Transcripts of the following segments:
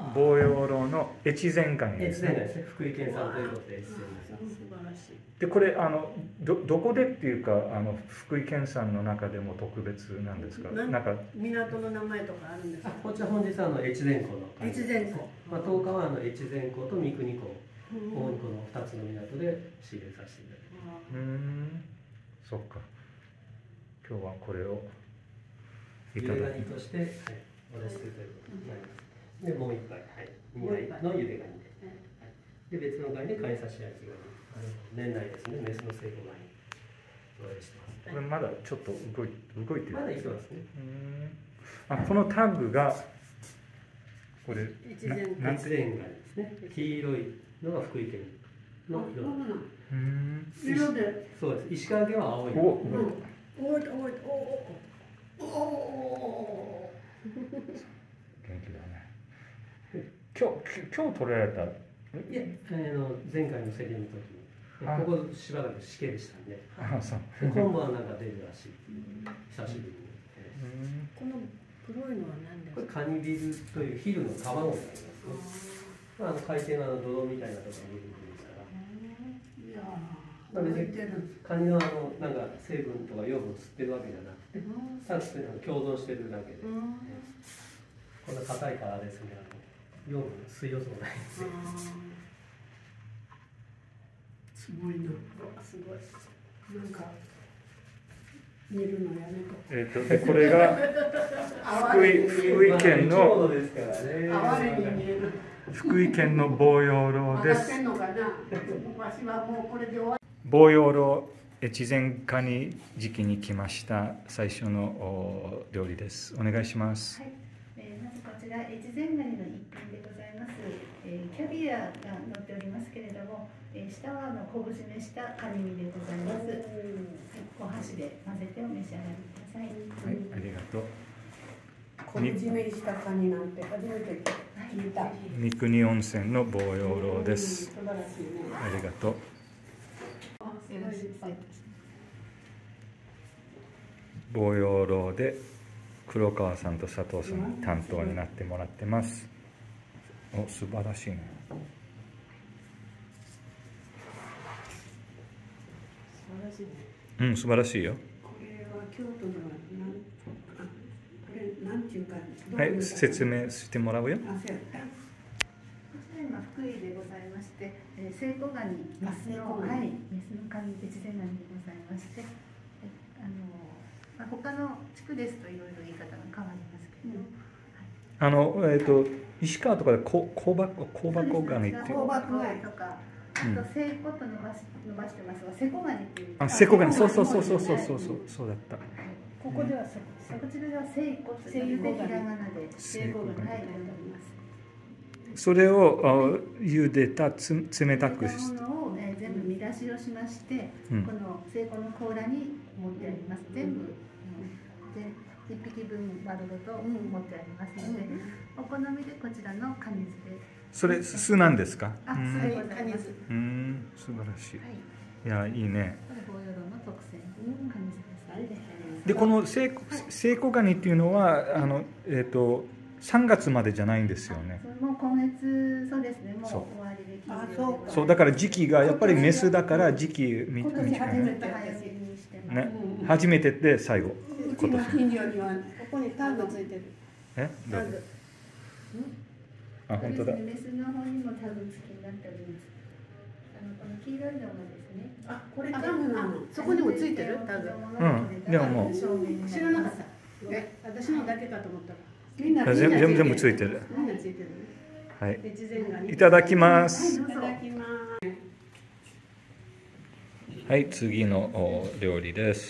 防養老の越前ガニですね。 福井県産ということで越前ガニ。 素晴らしい。 でこれどこでっていうか福井県産の中でも特別なんですか。なんか港の名前とかあるんですか。 こちら本日越前湖の越前湖。 10日は越前湖と三国湖、大井湖の2つの港で仕入れさせていただきます。 そっか。今日はこれをゆでガニとして、お出しするということになります。で、もう一杯、2杯のゆでガニで。で、別のガニで貝刺し焼きガニ。年内ですね、メスの成功ガニ。お出ししてます。 これまだちょっと動いてる。 まだいけますね。 このタグがこれ越前ガニですね。黄色いのが福井県の色。 色で。 そうです。石川県は青い。 元気だね。今日取られた。 いや、前回の競りの時に、ここしばらく死刑でしたんで、今度はなんか出るらしい。久しぶりに。 この黒いのは何ですか。 これカニビルというヒルの卵になりますね。海底の泥みたいなところにいるんですから。別にカニのなんか成分とか養分を吸ってるわけじゃなくて、ただ共存してるだけで、こんな硬いからですね、養分水要素もないんですよ。 すごいな。すごい。なんか見るのやめと。 でこれが福井県の福井県の防養老です。防養老越前ガニ時期に来ました最初の料理です。お願いします。 はい、まずこちら越前ガニの一品でございます。キャビアが乗っておりますけれども、下は昆布締めしたカニ身でございます。はい、お箸で混ぜてお召し上がりください。 はい、ありがとう。 昆布締めしたカニなんて初めて聞いた。 三国温泉の防養老です。 素晴らしいね。 ありがとう。防養老で黒川さんと佐藤さんに担当になってもらってます。素晴らしいね。 素晴らしいね。 素晴らしいよ。 これは京都ではこれなんていうか。 はい、説明してもらうよ。 今福井でございまして、セイコガニメスのカニ越前ガニでございまして、他の地区ですといろいろ言い方が変わりますけど、 石川とかで香箱ガニっていう。 香箱ガニとか、あとセイコと伸ばしてますが、セコガニっていう。 セコガニ、そうだった。 ここではこちらではセイコというひらがなでセイコガニと呼んでおります。 それを茹でた冷たくして。全部見出しをしまして、このセイコの甲羅に持ってあります。全部1匹分丸ごと持ってありますので、お好みでこちらのカニ酢で。 それ酢なんですか？ 酢でございます。 素晴らしい。いや、いいね。 これ防養老の特選カニ酢です。 でこのセイコガニっていうのは3月までじゃないんですよね。 もう今月、そうですね、もう終わりで。 そうだから時期がやっぱりメスだから時期短いね。初めてで最後。 今年。近所にはここにタグついてる。 タグ。本当だ。 メスの方にもタグ付きになっております。この黄色いのがですね。 これタグなの。そこにもついてるタグ。 でももう。 知らなかった。私のだけかと思ったら。 全部ついてる。 みんなついてる。 はい。いただきます。はい、次の料理です。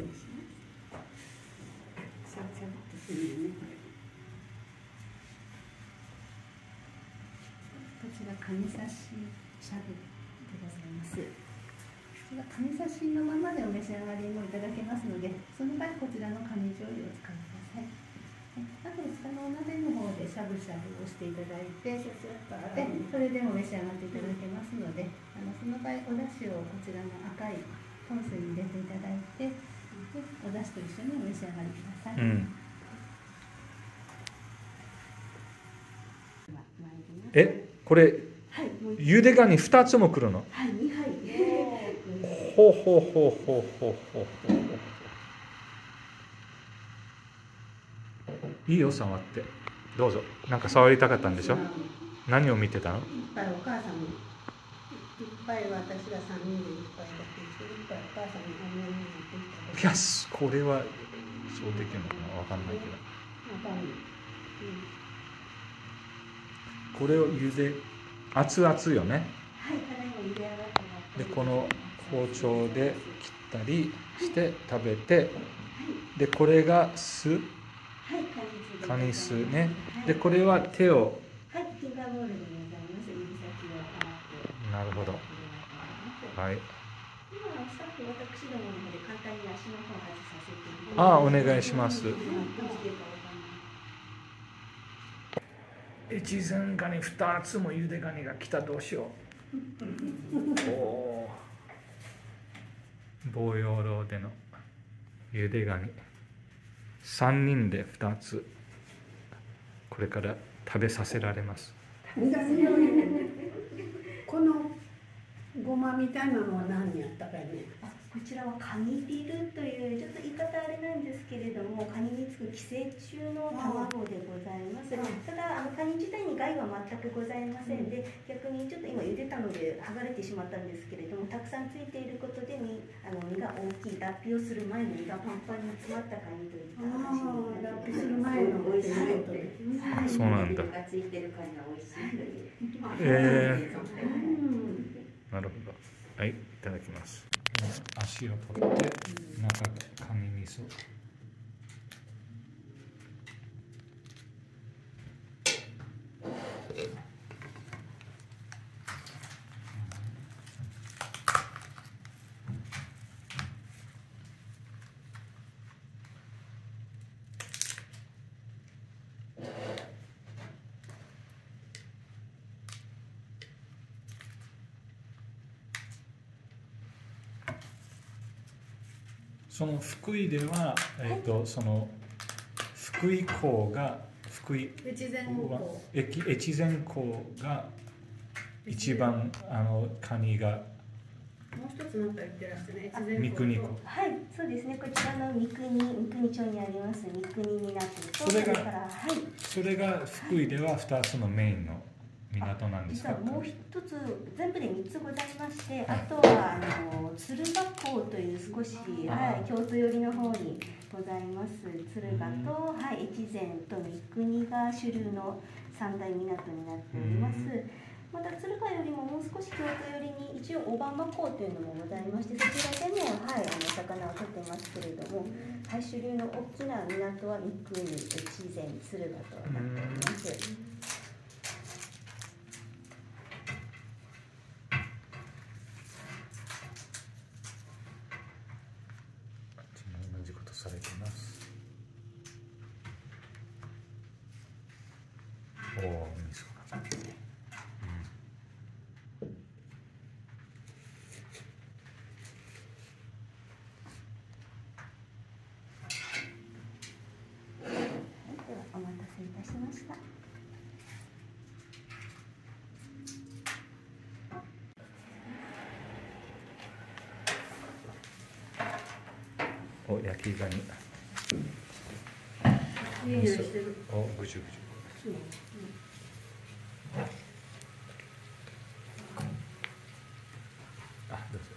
こちらカニ刺ししゃぶでございます。こちらカニ刺しのままでお召し上がりもいただけますので、その場合こちらのカニ醤油を使ってください。あと下のお鍋の方でしゃぶしゃぶをしていただいて、それでも召し上がっていただけますので、その場合お出汁をこちらの赤いポン酢に入れていただいて、お出汁と一緒にお召し上がりください。 では参ります。 え、これはい、もうゆでガニ2つも来るの？ はい、2杯。 ほうほうほうほうほうほうほう。いいよ、触って。どうぞ。なんか触りたかったんでしょ？何を見てたの？ いっぱいお母さんに、いっぱい私が3人でいっぱいだけして、いっぱいお母さんにお土産に持ってきた。 いや、これはそうできるのかな、わかんないけど。 わかんない。 これを茹で、熱々よね。 はい、ただいま茹で上がってで、この包丁で切ったりして食べて、で、これが酢、 はい、 カニ酢ね。で、これは手を、 はい、フィンガーボールでございます。指先を洗って。 なるほど。はい。 今スタッフ私どもの方で簡単に足の方を外させていただきます。 ああ、お願いします。越前ガニ2つもゆでガニが来た、どうしよう。おお。棒養老でのゆでガニ。3人で2つ。これから食べさせられます。 このごまみたいなのは何やったかね。 こちらはカニビルというちょっと言い方あれなんですけれども、カニにつく寄生虫の卵でございます。ただカニ自体に害は全くございませんで、逆にちょっと今茹でたので剥がれてしまったんですけれども、たくさんついていることで身が大きい、脱皮をする前に身がパンパンに詰まったカニといった話になって脱皮する前の美味しいことです。 そうなんだ。 がついてるカニが美味しいという。 なるほど。はい、いただきます。足を取って中がカニ味噌。その福井では、その福井港が越前港越前港が一番カニがもう一つなんか言ってらっしゃるね。 三国港。 はい、そうですね。こちらの三国町にあります三国港と、 それがからはい。 それが福井では2つのメインの港なんですか？ 実はもう一つ、全部で3つございまして、あとは敦賀港という少し、はい、京都寄りの方にございます敦賀と、はい、越前と三国が主流の三大港になっております。また敦賀よりももう少し京都寄りに一応小浜港というのもございまして、そちらでも、はい、魚を取ってますけれども、はい、主流の大きな港は三国、越前、敦賀となっております。 同じことされています。おお、味噌が。 お待たせいたしました。 お、焼きガニ。 いい匂いしてる。 お、ぐじゅぐじゅ。あ、どうぞ。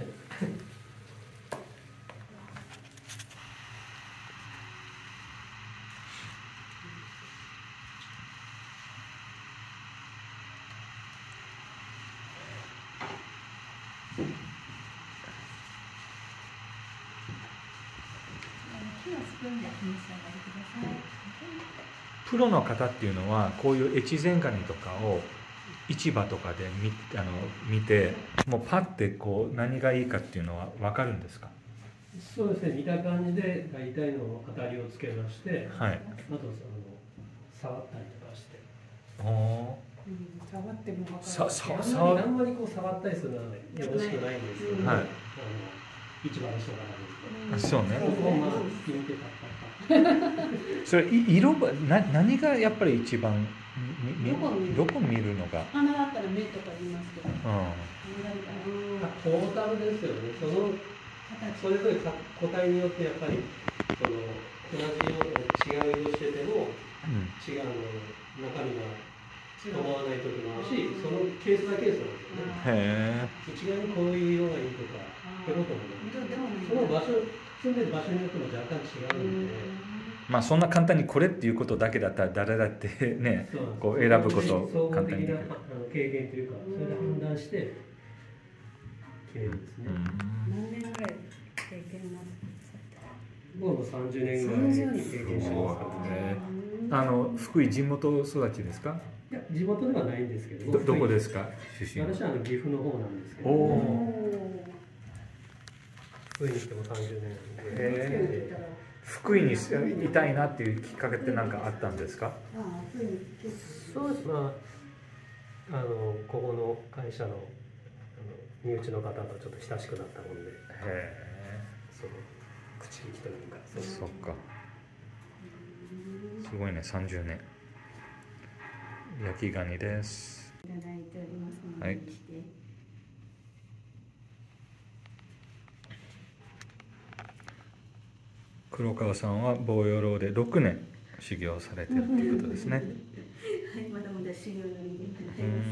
プロの方っていうのはこういう越前ガニとかを市場とかで見て、もうパッてこう何がいいかっていうのは分かるんですか？ そうですね、見た感じで大体の当たりをつけまして、 はい。 あと触ったりとかして。 お触っても分かる。 あんまりこう触ったりするのはよろしくないんですけど、 はい。 市場の人から見て。 そうね。 まあ見てた。 それ色何がやっぱり一番どこ見るのが。 花だったら目とか言いますけど、 うん。 トータルですよね。それぞれ個体によってやっぱり同じような違う色してても、違う中身が思わない時もあるし、そのケースだけですよね。 へえ。 一概にこういう色がいいとかってこともない。その場所、住んでる場所によっても若干違うんで。 まあそんな簡単にこれっていうことだけだったら誰だってね、こう選ぶこと簡単にできる。 経験というか、それで判断して決めるんですね。 何年ぐらい経験なさって僕も30年ぐらい経験してますからね。 福井地元育ちですか？ いや、地元ではないんですけど。 どこですか？出身。 私は岐阜の方なんですけど。福井に来ても30年なんで。 福井にいたいなっていうきっかけって何かあったんですか？ そうです。まあここの会社の身内の方とちょっと親しくなったもんで。へえ。その口引きというか。 そっか。すごいね、30年。焼きガニです。 いただいておりますので、 はい。黒川さんは坊養老で6年修行されているということですね。 はい、まだまだ修行の身でございます。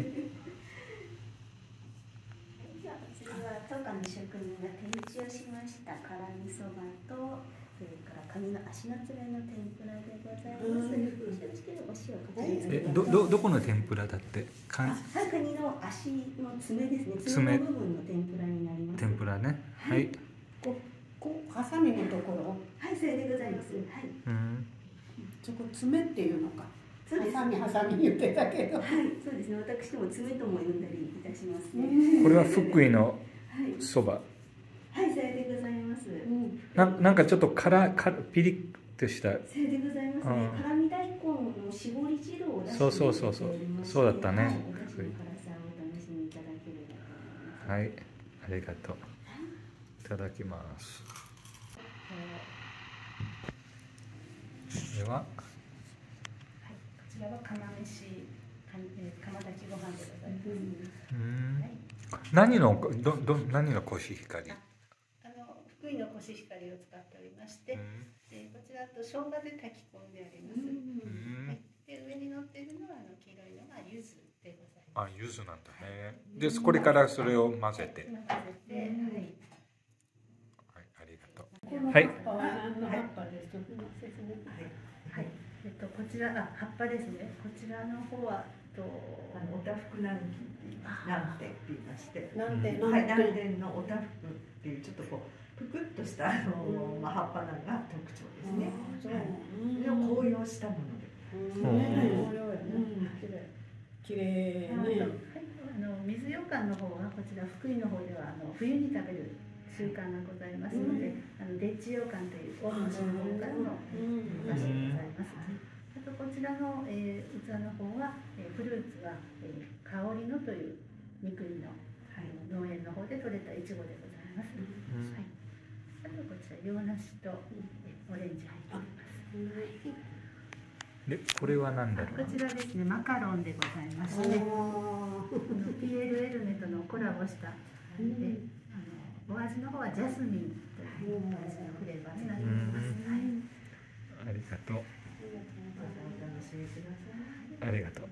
じゃあこちらは当館の職人が手打ちをしました辛味そばと、それからカニの足の爪の天ぷらでございます。よろしければお塩かけて。 どこの天ぷらだって？ カニの足の爪ですね。爪の部分の天ぷらになります。 天ぷらね。はい。 ハサミのところ。 はい、それでございます。はい。 そこ爪っていうのか。ハサミ言ってたけど。 はい、そうですね。私も爪とも呼んだりいたしますね。 これは福井のそば。 はい、それでございます。 なんかちょっとピリッとした。 それでございますね。辛味大根の絞り汁を出してそうそうだったね。 お出汁の辛さをお楽しみいただければと思います。 はい、ありがとう。いただきます。では、 こちらは釜飯、釜炊きご飯でございます。 何のコシヒカリ？ 福井のコシヒカリを使っておりまして、こちらと生姜で炊き込んであります。で上に乗っているのは黄色いのが柚子でございます。 柚子なんだね。でこれからそれを混ぜて。ありがとう。はい。 こちら葉っぱですね。こちらの方はおたふく南京なんて言いまして、 南天のおたふくっていうちょっとこうぷくっとした葉っぱなんが特徴ですね。それを紅葉したもので。 きれいね。 水ようかんの方はこちら福井の方では冬に食べる習慣がございますので、でっちようかんという大野市の方からのお菓子でございます。あとこちらの、器の方は、フルーツは、香りのという三国の、農園の方で採れたいちごでございます。あとこちら洋梨と、オレンジ入っております。 でこれは何だろう？ こちらですね、マカロンでございまして、PL エルメとのコラボしたで、お味の方はジャスミンという味のフレーバーになっております。 ありがとう。ありがとう。